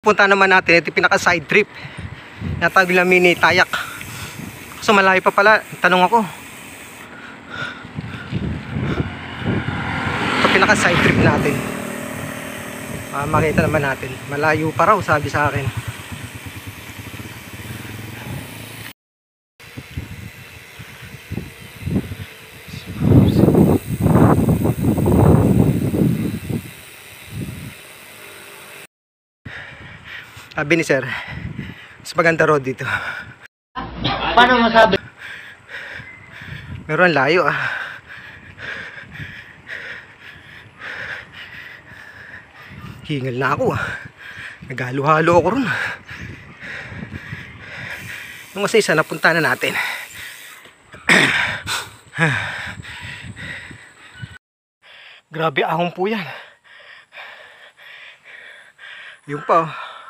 Punta naman natin, ito pinaka side trip. Natawag lang mini tayak. So malayo pa pala, tanong ako. Ito pinaka side trip natin. Makita naman natin. Malayo pa raw, sabi sa akin. Sabi ni sir, mas maganda road dito. Paano masabi? Meron layo Hingal na ako Naghalo-halo ako ron. Yung mas isa napunta na natin. Grabe ahong po yan. Yung pa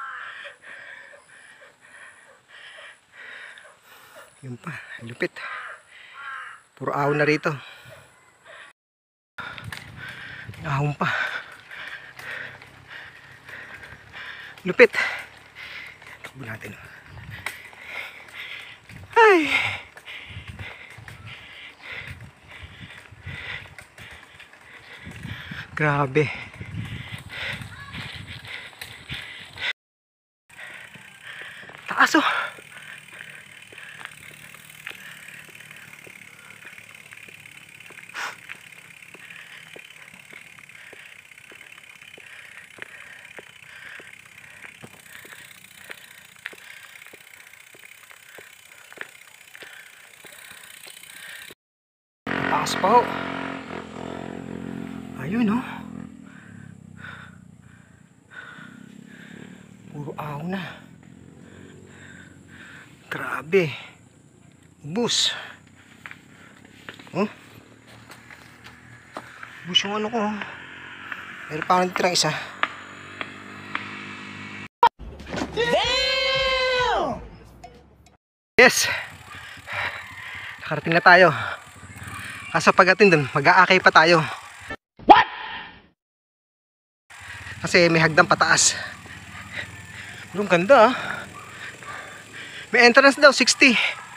Yung pa, lupit. Puro ahon na rito. Ahon pa. Lupit. Takbo natin. Ay. Grabe. Taas taas pa ho. Ayun puro ahon na. Grabe. Bus. Bus yung ano ko. Meron pa akong tirang isa. Damn! Yes. Nakarating na tayo. Kaso pagdating dun, mag-aakay pa tayo. What? Kasi may hagdan pataas. Pero ang ganda May entrance daw, 60.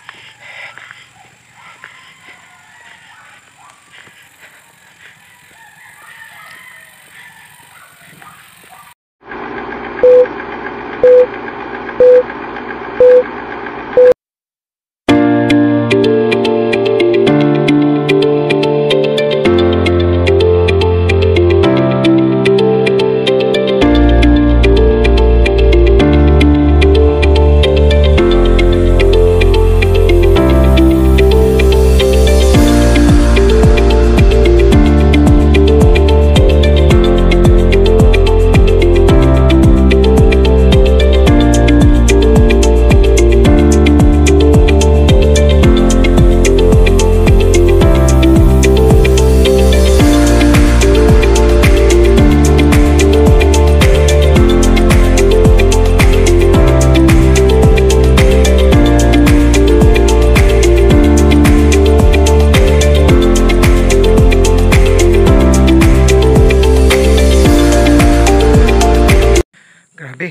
Grabe.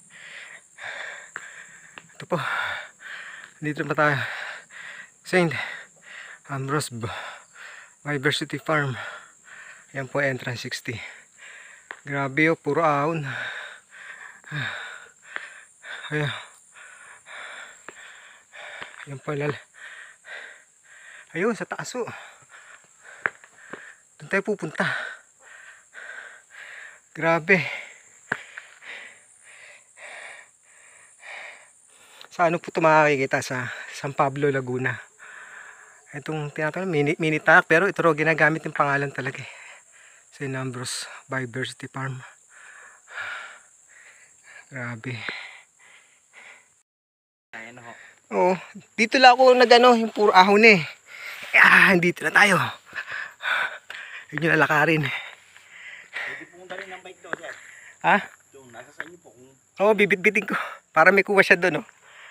Ito po. Dito pa tayo. St. Ambrose Biodiversity Farm. Yan po entrance 60. Grabe puro ahon. Ayan. Yan po ayun sa taas Doon tayo pupunta. Grabe. Sa ano po ito makikita sa San Pablo, Laguna. Itong tinatawag mini tayak, pero ito ro ginagamit yung pangalan talaga St. Ambrose Biodiversity Farm. Grabe. Oo, dito lang ako yung puro ahon dito na tayo. Yun yung lalakarin. Pwede pumunta rin ng bike doon, sir. Ha? Doon, nasa sa inyo po. Oo, bibit-bitin ko. Para may kuha siya doon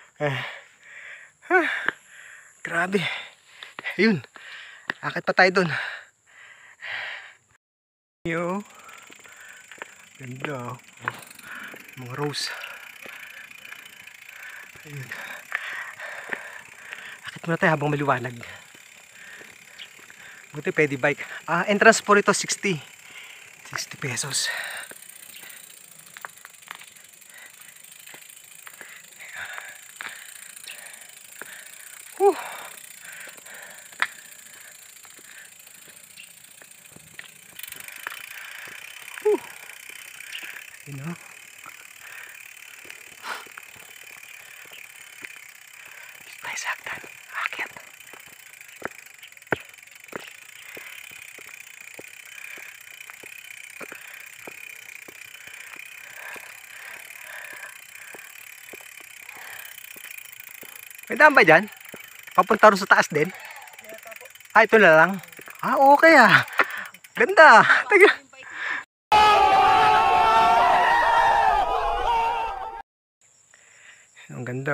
Grabe. Ayun. Akit pa tayo doon. Yo. Ganda Mga rose. Ayun. Akit muna tayo habang maliwanag. Buti pwede bike. Entrance po rito 60 pesos. Whew. You know? Dito tayo sa hagdan. Akyat. May daan ba dyan? Papunta rin sa taas din? Ito na lang. Okay Ganda. Taga. Ang ganda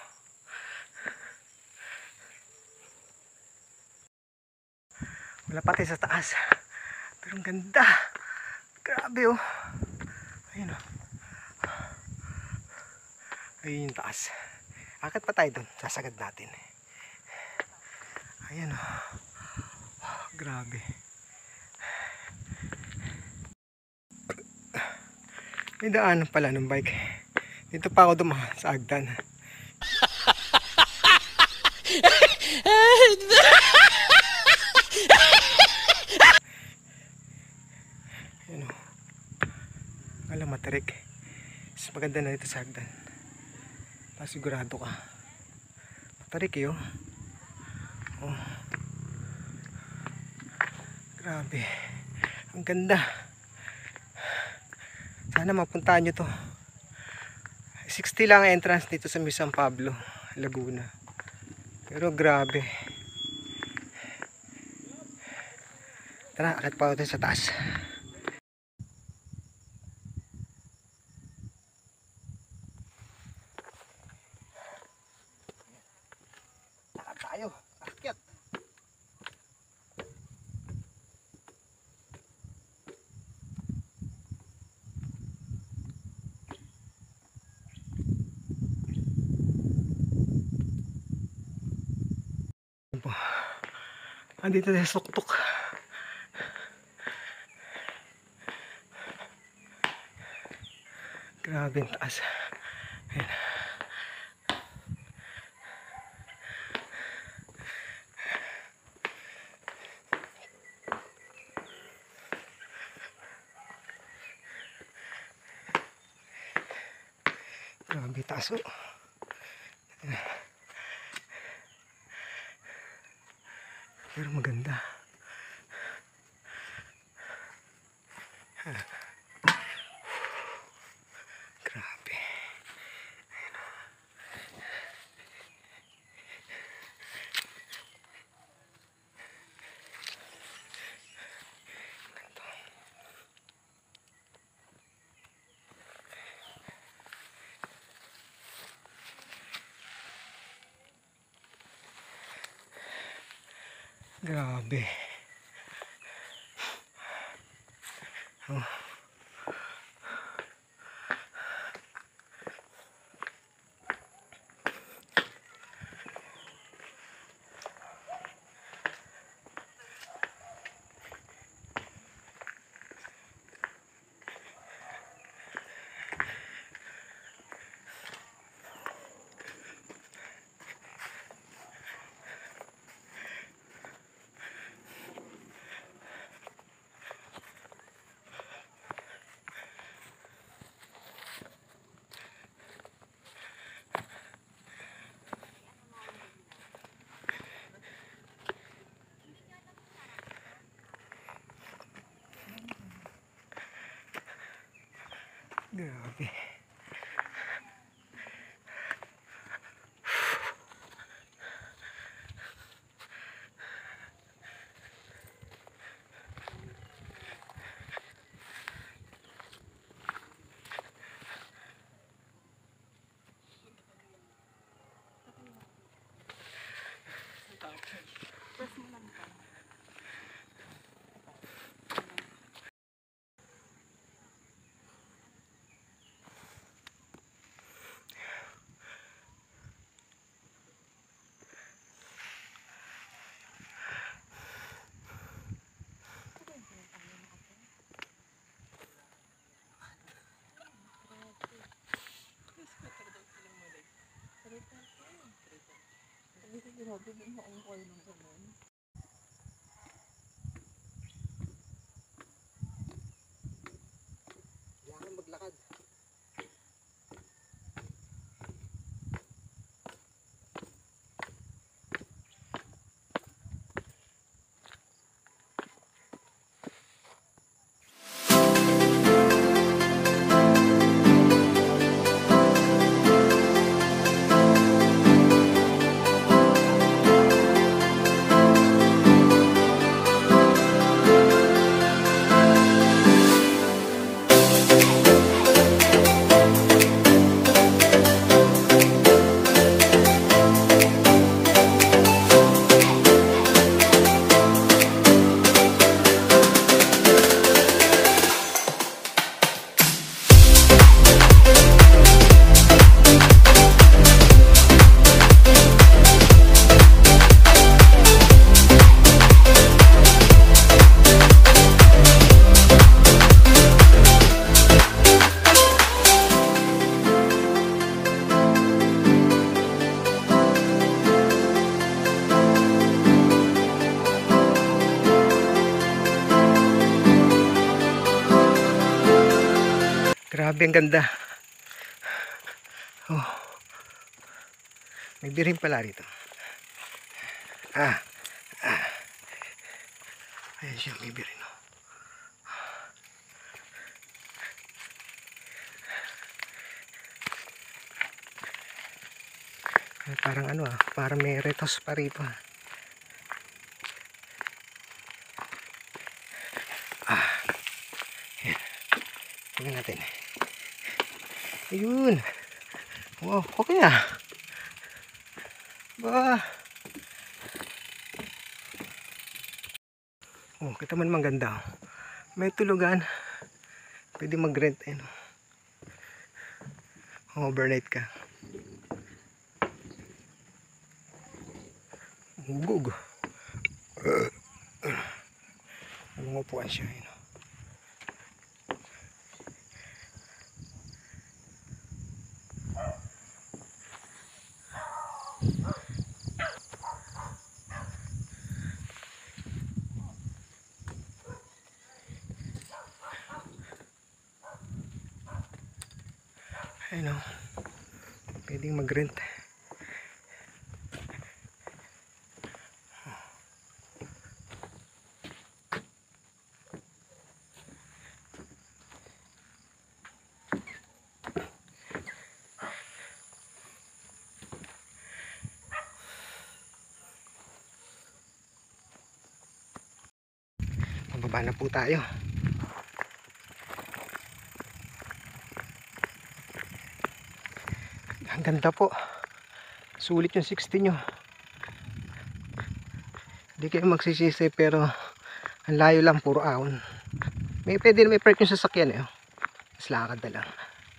Wala pati sa taas. Pero ang ganda. Grabe Ayun Ayun yung taas. Akit pa tayo dun. Sasagad natin. Ayan grabe. May daan pala ng bike. Dito pa ako dumaan sa hagdan. Ayan Alam matarik. Mas maganda na dito sa hagdan. Sigurado ka. Matarik Grabe. Ang ganda. Sana mapuntahan nyo to. 60 lang entrance dito sa San Pablo, Laguna. Pero grabe. Tara, akit pa tayo sa taas. Akit tayo. Akit. Andito tayo sa tuktok. Grabe ang taas. Ayan. Grabe taas Pero maganda. Grabe. Grabe. Grabe. Kailangan maglakad. Grabe ang ganda. Oh. May birim pala rito. Ayan siya, may birim. Parang ano parang may retos pa rito. Ayan. Tingnan natin. Ayun. Wow, okay Ba. Oh, kita man maganda. May tulugan. Pwede mag-rent overnight ka. Hugog. Anong upuan siya Ayun pwedeng mag-rent. Mababa na po tayo. Ang ganda po. Sulit yung 60 nyo. Hindi kayo magsisisi pero ang layo lang, puro ahon. Pwede na may park yung sasakyan mas lakad na lang.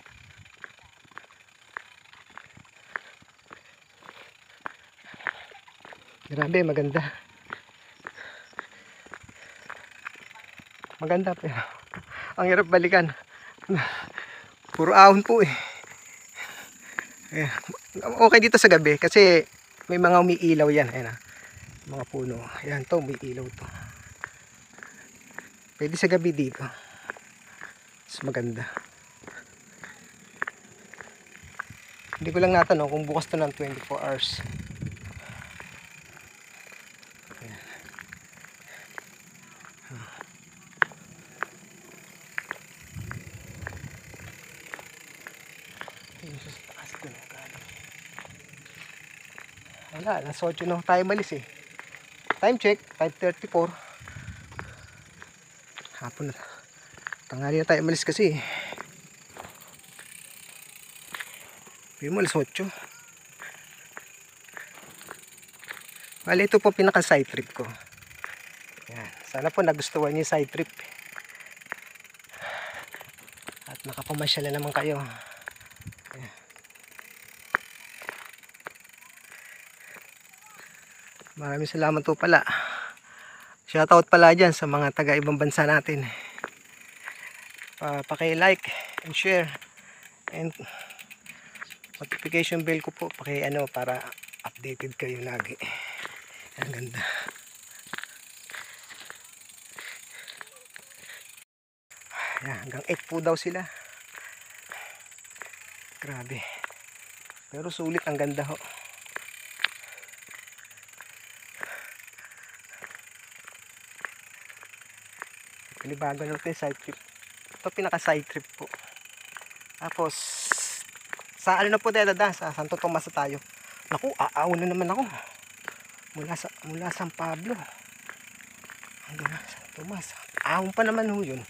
Grabe, maganda. Maganda pero ang hirap balikan. Puro ahon po Okay dito sa gabi kasi may mga umiilaw yan. Mga puno. Ayan to, umiilaw to. Pwede sa gabi dito. Mas maganda. Hindi ko lang natanong kung bukas to ng 24 hours. Wala, alas 8 na tayo malis Time check, 5:34. Hapon na. Tanghali na tayo malis kasi Pili mo alas 8. Bale, ito po pinaka side trip ko. Yan. Sana po nagustuhan niyo yung side trip. At nakapamasyal na naman kayo. Yan. Maraming salamat po pala. Shoutout pala dyan sa mga taga ibang bansa natin. Paki-like and share. And notification bell ko po. Para updated kayo lagi. Ang ganda. Ayan, hanggang 8 po daw sila. Grabe. Pero sulit, ang ganda ho. Panibago natin side trip. Ito pinaka side trip po. Tapos sa ano na po tayo dadaan, sa Santo Tomas na tayo. Naku, aaw na naman ako. Mula San Pablo hanggang San Tomas. Aawon pa naman ho yun.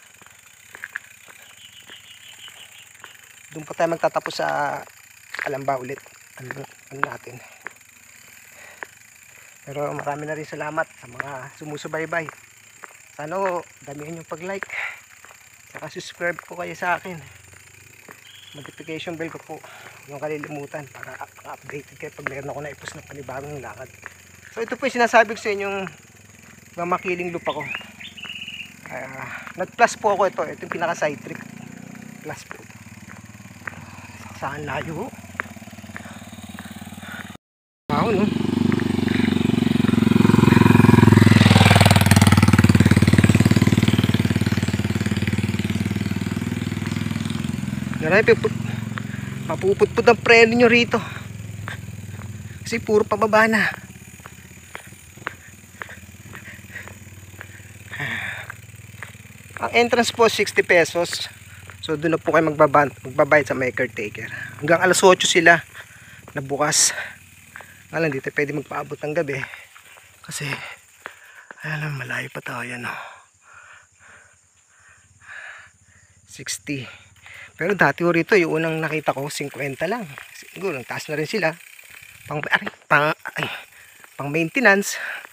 Doon pa tayo magtatapos sa Calamba ulit. Ano natin. Pero marami na rin salamat sa mga sumusubaybay. Sana o, damihan yung pag-like. Saka subscribe po kayo sa akin. Notification bell ko po. Huwag kalilimutan para updated kayo pag meron ako na-ipost na panibagong lakad. So ito po yung sinasabi ko sa inyong mamakiling lupa ko. Nag-plus po ako ito. Ito yung pinaka side trip. Plus po. Saan layo? Wow, no? Mapuputput ang preno nyo rito. Kasi puro pababa na. Ang entrance po 60 pesos. So doon na po kayo magbabayad sa may caretaker. Hanggang alas 8 sila na bukas. Alam, dito pwede magpaabot ng gabi. Kasi alam, malayo pa tayo yan. 60. Pero dati ko rito, yung unang nakita ko 50 lang. Siguro taas na rin sila. Pang maintenance.